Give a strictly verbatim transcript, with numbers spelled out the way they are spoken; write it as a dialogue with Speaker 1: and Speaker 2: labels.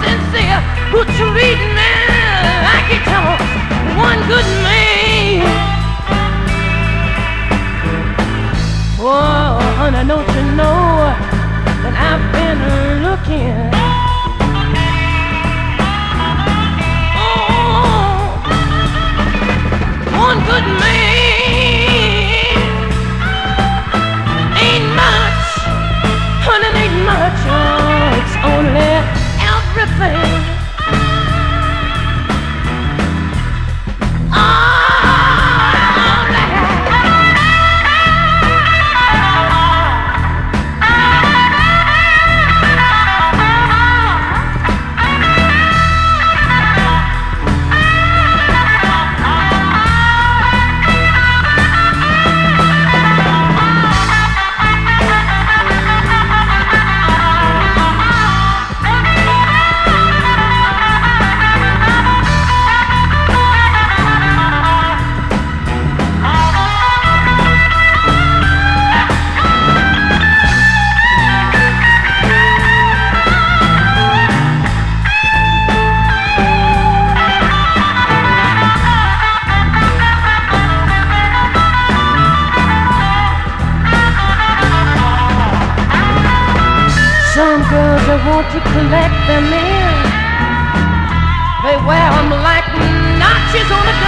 Speaker 1: sincere, who treat me like he told one good man. Oh, honey, don't you know that I've been looking? Oh, one good man ain't much, honey, ain't much. Oh, it's only everything. Some girls that want to collect them in, they wear them like notches on a gun.